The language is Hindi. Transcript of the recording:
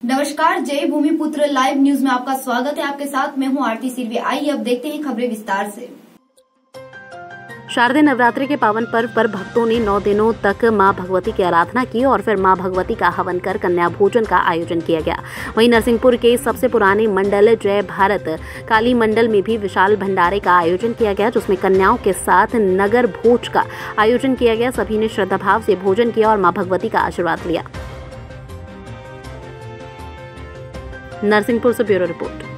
नमस्कार, जय भूमिपुत्र लाइव न्यूज में आपका स्वागत है। आपके साथ मैं हूं आरती सिरवे। आइए अब देखते हैं खबरें विस्तार से। शारदीय नवरात्रि के पावन पर्व पर भक्तों ने 9 दिनों तक मां भगवती की आराधना की और फिर मां भगवती का हवन कर कन्या भोजन का आयोजन किया गया। वहीं नरसिंहपुर के सबसे पुराने मंडल जय भारत काली मंडल में भी विशाल भंडारे का आयोजन किया गया, जिसमें कन्याओं के साथ नगर भोज का आयोजन किया गया। सभी ने श्रद्धा भाव से भोजन किया और मां भगवती का आशीर्वाद लिया। नरसिंहपुर से ब्यूरो रिपोर्ट।